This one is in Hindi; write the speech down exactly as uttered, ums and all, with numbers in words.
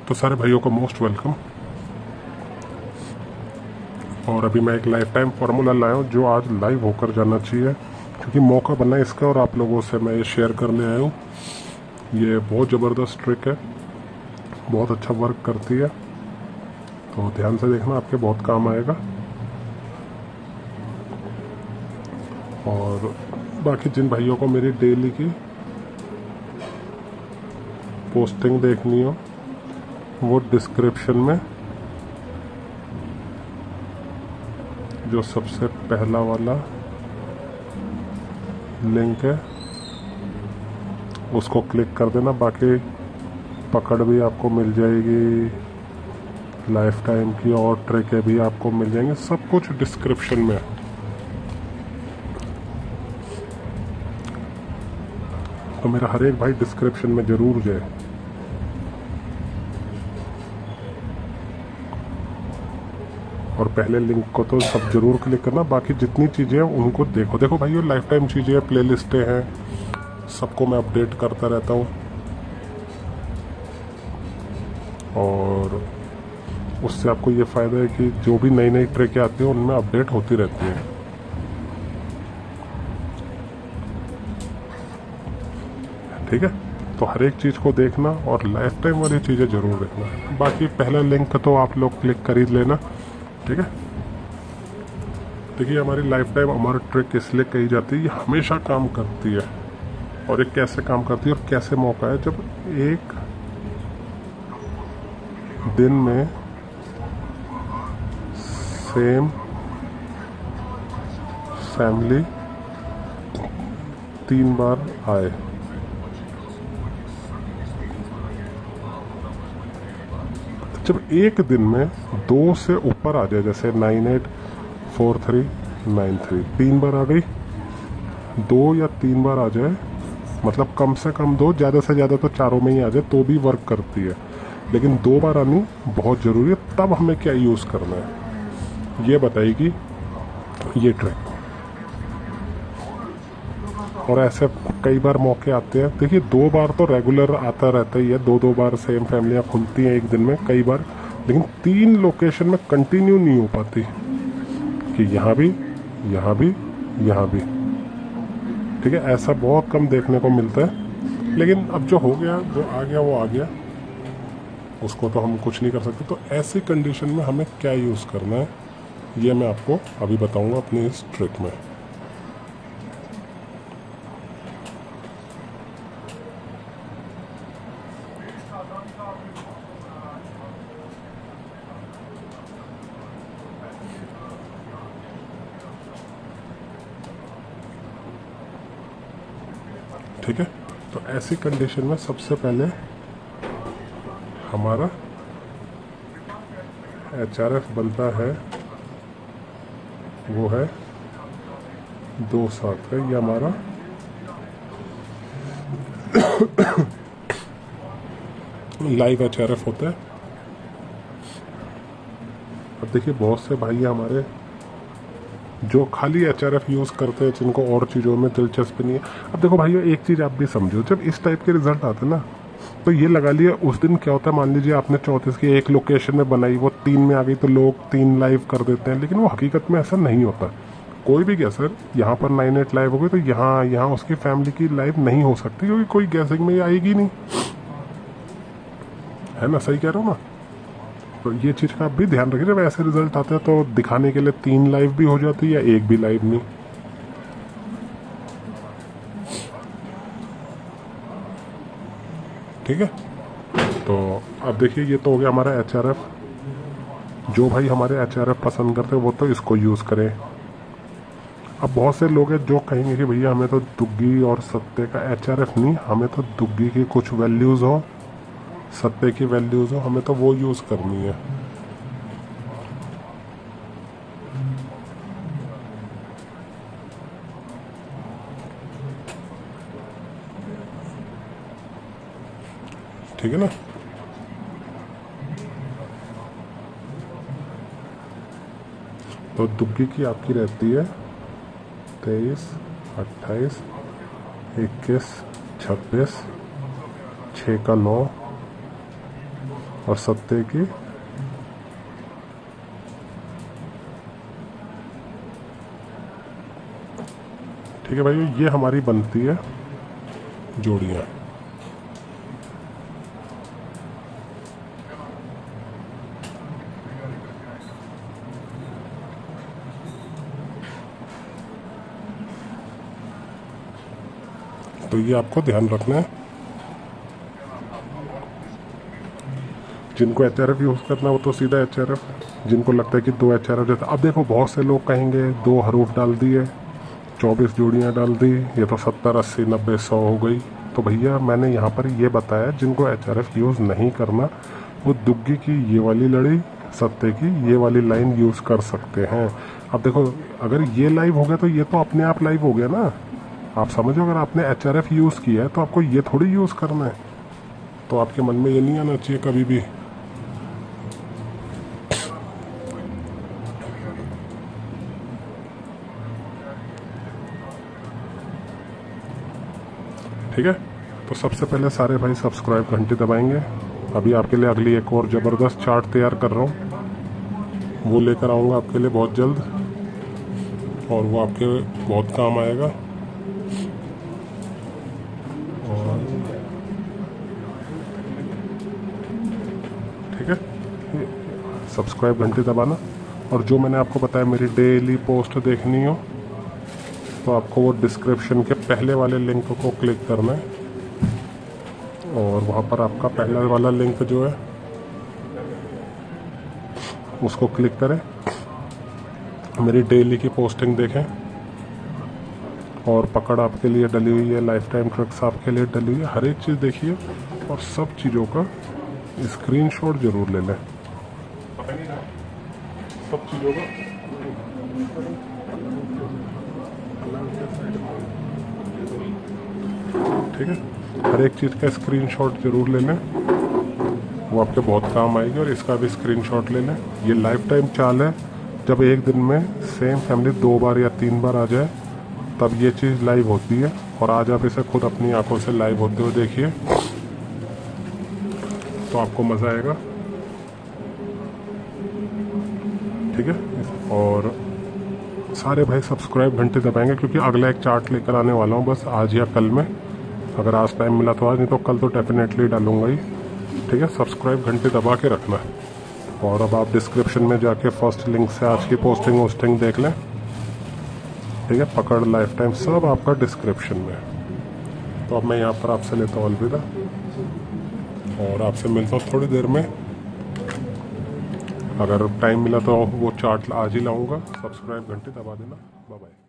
तो सारे भाइयों को मोस्ट वेलकम। और अभी मैं एक लाइफ टाइम फार्मूला लाया हूँ जो आज लाइव होकर जाना चाहिए, क्योंकि मौका बना है इसका और आप लोगों से मैं ये शेयर करने आया हूँ। ये बहुत ज़बरदस्त ट्रिक है, बहुत अच्छा वर्क करती है, तो ध्यान से देखना, आपके बहुत काम आएगा। और बाकी जिन भाइयों को मेरी डेली की पोस्टिंग देखनी हो वो डिस्क्रिप्शन में जो सबसे पहला वाला लिंक है उसको क्लिक कर देना। बाकी पकड़ भी आपको मिल जाएगी, लाइफ टाइम की और ट्रिकें भी आपको मिल जाएंगी, सब कुछ डिस्क्रिप्शन में है। तो मेरा हर एक भाई डिस्क्रिप्शन में ज़रूर जाए। और पहले लिंक को तो सब जरूर क्लिक करना, बाकी जितनी चीज़ें हैं उनको देखो। देखो भाई, ये लाइफ टाइम चीज़ें हैं, प्ले लिस्टें हैं, सबको मैं अपडेट करता रहता हूँ और उससे आपको ये फ़ायदा है कि जो भी नई नई ट्रिकें आती हैं उनमें अपडेट होती रहती हैं। ठीक है, तो हर एक चीज़ को देखना और लाइफ टाइम वाली चीज़ें ज़रूर देखना। बाकी पहला लिंक तो आप लोग क्लिक कर ही लेना। ठीक है, देखिए हमारी लाइफ टाइम हमारा ट्रिक इसलिए कही जाती है, ये हमेशा काम करती है। और ये कैसे काम करती है और कैसे मौका है, जब एक दिन में सेम फैमिली तीन बार आए। जब एक दिन में दो से ऊपर आ जाए, जैसे nine eight four three nine three तीन बार आ गई, दो या तीन बार आ जाए, मतलब कम से कम दो, ज़्यादा से ज़्यादा तो चारों में ही आ जाए तो भी वर्क करती है, लेकिन दो बार आनी बहुत ज़रूरी है। तब हमें क्या यूज़ करना है ये बताएगी ये ट्रिक। और ऐसे कई बार मौके आते हैं, देखिए दो बार तो रेगुलर आता रहता ही है, दो दो बार सेम फैमिलियाँ खुलती हैं एक दिन में कई बार, लेकिन तीन लोकेशन में कंटिन्यू नहीं हो पाती कि यहाँ भी, यहाँ भी, यहाँ भी। ठीक है, ऐसा बहुत कम देखने को मिलता है, लेकिन अब जो हो गया, जो आ गया वो आ गया, उसको तो हम कुछ नहीं कर सकते। तो ऐसी कंडीशन में हमें क्या यूज़ करना है ये मैं आपको अभी बताऊंगा अपनी इस ट्रिक में। ठीक है, तो ऐसी कंडीशन में सबसे पहले हमारा एच आर एफ बनता है, वो है दो सात का, ये हमारा लाइव एच आर एफ होता है। अब देखिए बहुत से भाई हमारे जो खाली एच आर एफ यूज़ करते हैं, जिनको और चीज़ों में दिलचस्पी नहीं है। अब देखो भाइयों, एक चीज़ आप भी समझो, जब इस टाइप के रिजल्ट आते हैं ना, तो ये लगा लिया उस दिन क्या होता है, मान लीजिए आपने चौंतीस की एक लोकेशन में बनाई, वो तीन में आ गई तो लोग तीन लाइव कर देते हैं, लेकिन वो हकीकत में ऐसा नहीं होता। कोई भी गैसर यहाँ पर नाइन एट लाइव हो गई तो यहाँ यहाँ उसकी फैमिली की लाइव नहीं हो सकती, क्योंकि कोई गैसिंग में आएगी नहीं, है ना? सही कह रहा हूँ ना? तो ये चीज़ का आप भी ध्यान रखिए, जब ऐसे रिजल्ट आते हैं तो दिखाने के लिए तीन लाइव भी हो जाती है या एक भी लाइव नहीं। ठीक है, तो अब देखिए ये तो हो गया हमारा एच आर एफ। जो भाई हमारे एच आर एफ पसंद करते हैं वो तो इसको यूज़ करें। अब बहुत से लोग हैं जो कहेंगे कि भैया हमें तो दुग्गी और सत्ते का एच आर एफ नहीं, हमें तो दुग्गी की कुछ वैल्यूज़ हो, सत्ते की वैल्यूज़ हो, हमें तो वो यूज़ करनी है। ठीक है ना? तो दुग्गी की आपकी रहती है तेईस, अट्ठाईस, इक्कीस, छब्बीस, छः का नौ, और सत्ते की ठीक है भाई, ये हमारी बनती है जोड़ियाँ। तो ये आपको ध्यान रखना है। जिनको एच आर एफ यूज़ करना हो तो सीधा एच आर एफ, जिनको लगता है कि दो एच आर एफ जैसे, अब देखो बहुत से लोग कहेंगे दो हरूफ डाल दिए, चौबीस जोड़ियाँ डाल दी, ये तो सत्तर अस्सी नब्बे सौ हो गई। तो भैया मैंने यहाँ पर ये बताया जिनको एच आर एफ यूज़ नहीं करना वो दुग्गी की ये वाली लड़ी, सत्ते की ये वाली लाइन यूज़ कर सकते हैं। अब देखो अगर ये लाइव हो गया तो ये तो अपने आप लाइव हो गया ना। आप समझो अगर आपने एच आर एफ यूज़ किया है तो आपको ये थोड़ी यूज़ करना है। तो आपके मन में ये नहीं आना चाहिए कभी भी। ठीक है, तो सबसे पहले सारे भाई सब्सक्राइब घंटी दबाएंगे। अभी आपके लिए अगली एक और ज़बरदस्त चार्ट तैयार कर रहा हूँ, वो लेकर आऊँगा आपके लिए बहुत जल्द और वो आपके बहुत काम आएगा। और ठीक है, सब्सक्राइब घंटी दबाना। और जो मैंने आपको बताया मेरी डेली पोस्ट देखनी हो तो आपको वो डिस्क्रिप्शन के पहले वाले लिंक को क्लिक करना है और वहाँ पर आपका पहला वाला लिंक जो है उसको क्लिक करें, मेरी डेली की पोस्टिंग देखें और पकड़ आपके लिए डली हुई है, लाइफ टाइम ट्रिक्स आपके लिए डली हुई है, हर एक चीज़ देखिए और सब चीज़ों का स्क्रीनशॉट जरूर ले लें। सब चीज़ों का ठीक है, हर एक चीज़ का स्क्रीनशॉट जरूर ले लें, वो आपके बहुत काम आएगी। और इसका भी स्क्रीनशॉट ले लें। ये लाइफ टाइम चाल है, जब एक दिन में सेम फैमिली दो बार या तीन बार आ जाए तब ये चीज़ लाइव होती है। और आज आप इसे खुद अपनी आंखों से लाइव होते हुए देखिए तो आपको मज़ा आएगा। ठीक है, और सारे भाई सब्सक्राइब घंटे दबाएंगे क्योंकि अगला एक चार्ट लेकर आने वाला हूँ बस आज या कल में। अगर आज टाइम मिला तो आज, नहीं तो कल तो डेफिनेटली डालूंगा ही। ठीक है, सब्सक्राइब घंटे दबा के रखना। और अब आप डिस्क्रिप्शन में जाके फर्स्ट लिंक से आज की पोस्टिंग वोस्टिंग देख लें। ठीक है, पकड़ लाइफ टाइम सब आपका डिस्क्रिप्शन में। तो अब मैं यहाँ पर आपसे लेता हूँ अलविदा और आपसे मिलता हूँ थोड़ी देर में। अगर टाइम मिला तो वो चार्ट आज ही लाऊंगा। सब्सक्राइब घंटे दबा देना। Bye bye.